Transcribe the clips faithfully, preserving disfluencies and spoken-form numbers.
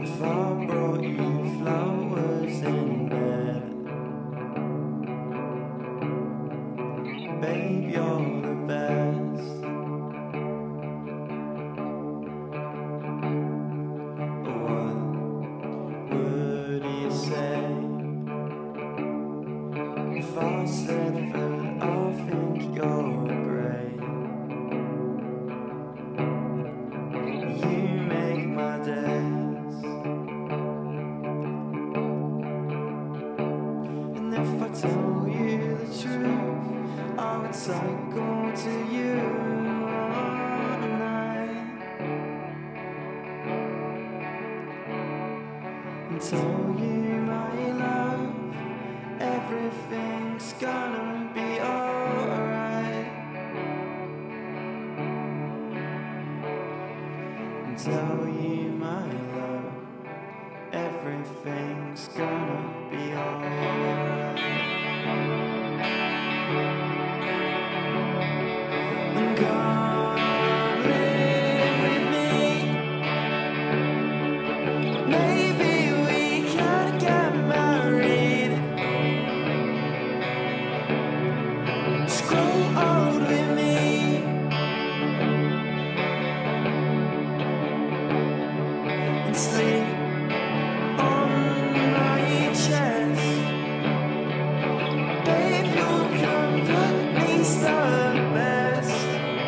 If I brought you flowers in bed, babe, you're the best. What would you say if I said that I think you're great? You make my days. And if I told you the truth, I would cycle to you all night and tell you, my love, everything's gonna be alright. And tell you, my love, everything's gonna be alright. And come live with me. Maybe we can get married. Just grow old with me and sleep on my chest. Babe, you'll completely start best.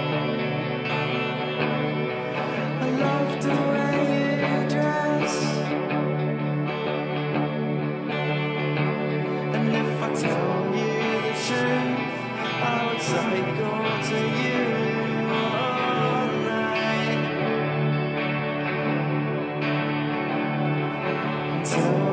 I love the way you dress. And if I tell you the truth, I would cycle to you all night. Tell